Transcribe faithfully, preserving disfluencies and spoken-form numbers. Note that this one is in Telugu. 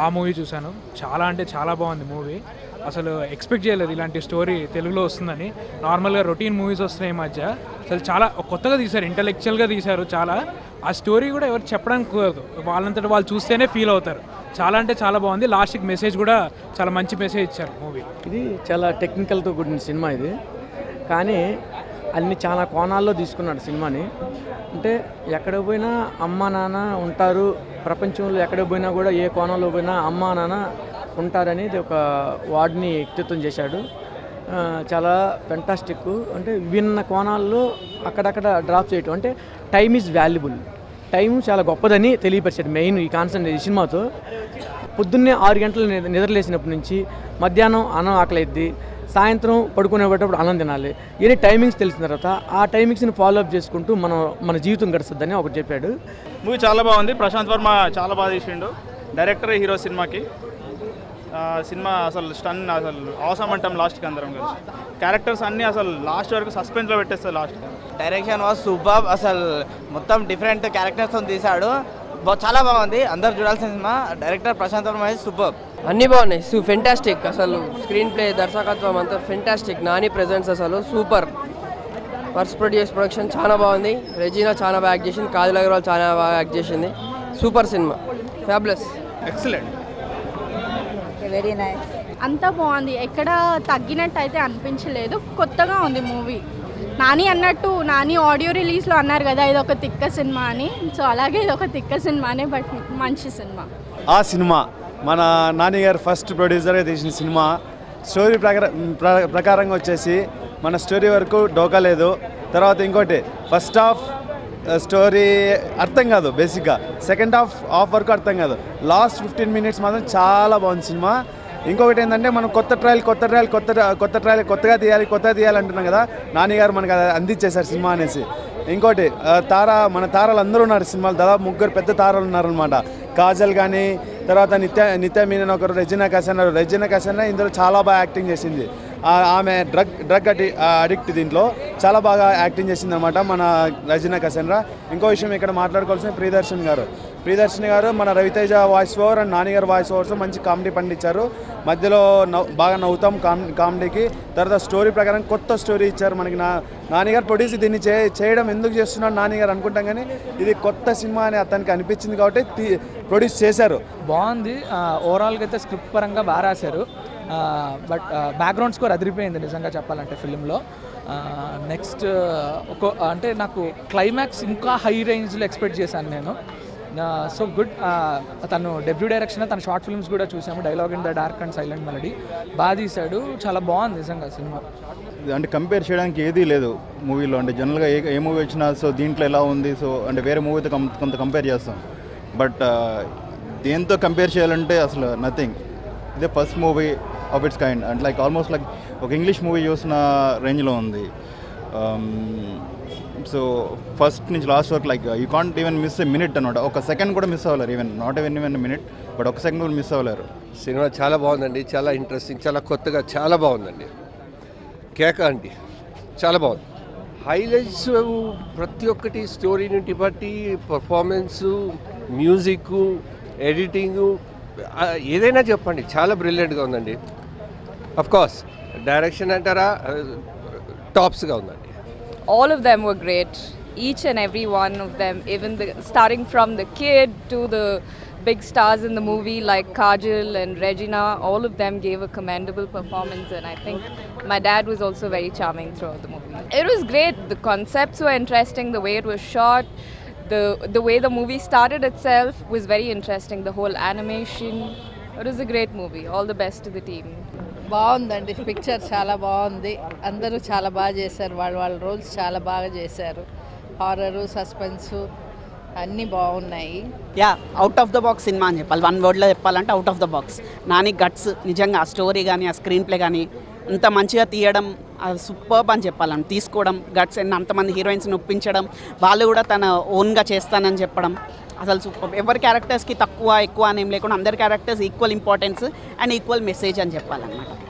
ఆ మూవీ చూశాను. చాలా అంటే చాలా బాగుంది మూవీ. అసలు ఎక్స్పెక్ట్ చేయలేదు ఇలాంటి స్టోరీ తెలుగులో వస్తుందని. నార్మల్గా రొటీన్ మూవీస్ వస్తున్నాయి ఈ మధ్య. అసలు చాలా కొత్తగా తీశారు, ఇంటలెక్చువల్గా తీశారు చాలా. ఆ స్టోరీ కూడా ఎవరు చెప్పడానికి కుదరదు, వాళ్ళంతటా వాళ్ళు చూస్తేనే ఫీల్ అవుతారు. చాలా అంటే చాలా బాగుంది. లాస్ట్కి మెసేజ్ కూడా చాలా మంచి మెసేజ్ ఇచ్చారు మూవీ. ఇది చాలా టెక్నికల్తో కూడిన సినిమా ఇది, కానీ అన్ని చాలా కోణాల్లో తీసుకున్నాడు సినిమాని. అంటే ఎక్కడ పోయినా అమ్మ నాన్న ఉంటారు, ప్రపంచంలో ఎక్కడ పోయినా కూడా ఏ కోణంలో పోయినా అమ్మ నాన్న ఉంటారనేది ఒక వార్డ్ని వ్యక్తిత్వం చేశాడు. చాలా ఫెంటాస్టిక్. అంటే విన్న కోణాల్లో అక్కడక్కడ డ్రాప్ చేయటం, అంటే టైం ఈజ్ వాల్యుబుల్, టైం చాలా గొప్పదని తెలియపరిచాడు మెయిన్ ఈ కాన్సెప్ట్ ఈ సినిమాతో. పొద్దున్నే ఆరు గంటలు నిద్రలేసినప్పటి నుంచి మధ్యాహ్నం అన్నం ఆకలిద్ది, సాయంత్రం పడుకునేటప్పుడు అన్నం తినాలి. ఇవన్నీ టైమింగ్స్ తెలిసిన తర్వాత ఆ టైమింగ్స్ని ఫాలో అప్ చేసుకుంటూ మనం మన జీవితం గడుస్తుందని ఒకటి చెప్పాడు. మూవీ చాలా బాగుంది. ప్రశాంత్ వర్మ చాలా బాగా తీసిండు. డైరెక్టర్ హీరో సినిమాకి. సినిమా అసలు స్టన్, అసలు అవసరం అంటాం లాస్ట్కి అందరం కలిసి. క్యారెక్టర్స్ అన్నీ అసలు లాస్ట్ వరకు సస్పెన్స్లో పెట్టేస్తారు లాస్ట్. Direction was super. అసలు మొత్తం డిఫరెంట్ క్యారెక్టర్స్తో తీశాడు. చాలా బాగుంది, అందరు చూడాల్సిన cinema. Director Prashanth Varma super. అన్నీ బాగున్నాయి. So fantastic. అసలు స్క్రీన్ ప్లే, దర్శకత్వం అంతా ఫెంటాస్టిక్. నాని ప్రెజెన్స్ అసలు సూపర్. ఫస్ట్ ప్రొడ్యూస్ ప్రొడక్షన్ చాలా బాగుంది. రెజీనా చాలా బాగా యాక్ట్ చేసింది. కాజల్ అగర్వాల్ చాలా బాగా యాక్ట్ చేసింది. Super cinema, fabulous, excellent, very nice. అంతా బాగుంది, ఎక్కడ తగ్గినట్టు అయితే అనిపించలేదు. కొత్తగా ఉంది మూవీ. నాని అన్నట్టు, నాని ఆడియో రిలీజ్లో అన్నారు కదా ఇది ఒక తిక్క సినిమా అని. సో అలాగే ఇది ఒక తిక్క సినిమానే, బట్ మంచి సినిమా. ఆ సినిమా మన నాని గారు ఫస్ట్ ప్రొడ్యూసర్గా తీసిన సినిమా. స్టోరీ ప్రకారం ప్రకారంగా వచ్చేసి మన స్టోరీ వరకు డోకా లేదు. తర్వాత ఇంకోటి, ఫస్ట్ హాఫ్ స్టోరీ అర్థం కాదు బేసిక్గా, సెకండ్ హాఫ్ హాఫ్ వరకు అర్థం కాదు. లాస్ట్ ఫిఫ్టీన్ మినిట్స్ మాత్రం చాలా బాగుంది సినిమా. ఇంకొకటి ఏంటంటే మనం కొత్త ట్రయల్ కొత్త ట్రయల్ కొత్త కొత్త ట్రయల్ కొత్తగా తీయాలి కొత్తగా తీయాలి అంటున్నాం కదా, నాని గారు మనకు అందించేశారు సినిమా అనేసి. ఇంకోటి తార మన తారలు అందరూ ఉన్నారు సినిమాలు, దాదాపు ముగ్గురు పెద్ద తారలు ఉన్నారనమాట. కాజల్ కానీ, తర్వాత నిత్య నిత్య మీనన్ ఒకరు, రెజినా కసన్ రెజినా కసన్ ఇందులో చాలా బాగా యాక్టింగ్ చేసింది. ఆమె డ్రగ్ డ్రగ్ అడి అడిక్ట్ దీంట్లో చాలా బాగా యాక్టింగ్ చేసింది అనమాట మన రెజినా కసన్రా. ఇంకో విషయం ఇక్కడ మాట్లాడుకోవాల్సిన ప్రియదర్శన్ గారు ప్రియదర్శన్ గారు మన Raviteja voice over and Nani గారు వాయిస్ ఓవర్స్ మంచి కామెడీ పండించారు. మధ్యలో నవ్వు బాగా నవ్వుతాం కామెడీకి. తర్వాత స్టోరీ ప్రకారం కొత్త స్టోరీ ఇచ్చారు మనకి. నా నాని గారు ప్రొడ్యూస్ దీన్ని చే చేయడం ఎందుకు చేస్తున్నాడు నాని గారు అనుకుంటాం, కానీ ఇది కొత్త సినిమా అని అతనికి అనిపించింది కాబట్టి ప్రొడ్యూస్ చేశారు. బాగుంది. ఓవరాల్గా అయితే స్క్రిప్ట్ పరంగా బాగా రాశారు. బట్ బ్యాక్గ్రౌండ్ స్కోర్ అదిరిపోయింది నిజంగా చెప్పాలంటే ఫిలింలో. నెక్స్ట్ ఒక అంటే నాకు క్లైమాక్స్ ఇంకా హై రేంజ్లో ఎక్స్పెక్ట్ చేశాను నేను. So good. తను డెబ్యూ డైరెక్షన్, తన షార్ట్ ఫిల్మ్స్ కూడా చూసాము. Dialogue in the dark and silent melody బాగా తీశాడు. చాలా బాగుంది నిజంగా సినిమా. అంటే కంపేర్ చేయడానికి ఏదీ లేదు మూవీలో. అంటే జనరల్గా ఏ ఏ మూవీ వచ్చినా సో దీంట్లో ఎలా ఉంది, సో అంటే వేరే మూవీతో కొంత కంపేర్ చేస్తాం. బట్ దేంతో కంపేర్ చేయాలంటే అసలు నథింగ్. ఇదే first movie of its kind. And like almost like ఒక ఇంగ్లీష్ మూవీ చూసిన రేంజ్లో ఉంది. సో ఫస్ట్ నుంచి లాస్ట్ వరకు like you can't even miss a minute అనమాట. ఒక సెకండ్ కూడా మిస్ అవ్వలేరు. Even not even even minute, but ఒక సెకండ్ కూడా మిస్ అవ్వలేరు. సినిమా చాలా బాగుందండి, చాలా ఇంట్రెస్టింగ్, చాలా కొత్తగా చాలా బాగుందండి. కేక అండి, చాలా బాగుంది. హైలైట్స్ ప్రతి ఒక్కటి స్టోరీ నుండి బట్టి, పర్ఫార్మెన్సు, మ్యూజిక్, ఎడిటింగు, ఏదైనా చెప్పండి చాలా బ్రిలియంట్గా ఉందండి. అఫ్కోర్స్ డైరెక్షన్ అంటారా టాప్స్గా ఉందండి. All of them were great, each and every one of them, even the, starting from the kid to the big stars in the movie like Kajal and Regina, all of them gave a commendable performance, and I think my dad was also very charming throughout the movie. It was great. The concepts were interesting, the way it was shot, the the way the movie started itself was very interesting, the whole animation. It was a great movie. All the best to the team. బాగుందండి, పిక్చర్ చాలా బాగుంది. అందరూ చాలా బాగా చేశారు, వాళ్ళ వాళ్ళ రోల్స్ చాలా బాగా చేశారు. హారరు, సస్పెన్సు అన్నీ బాగున్నాయి. Yeah, out of the box cinema అని చెప్పాలి. వన్ వర్డ్లో చెప్పాలంటే out of the box. Nani guts నిజంగా, ఆ స్టోరీ కానీ ఆ స్క్రీన్ ప్లే కానీ అంత మంచిగా తీయడం, అది సూపర్బ్ అని చెప్పాలని. తీసుకోవడం గట్స్, అంతమంది హీరోయిన్స్ని ఒప్పించడం, వాళ్ళు కూడా తన ఓన్గా చేస్తానని చెప్పడం, అసలు సూపర్. ఎవరి క్యారెక్టర్స్కి తక్కువ ఎక్కువ అని ఏం లేకుండా అందరి characters equal importance and equal message అని చెప్పాలన్నమాట.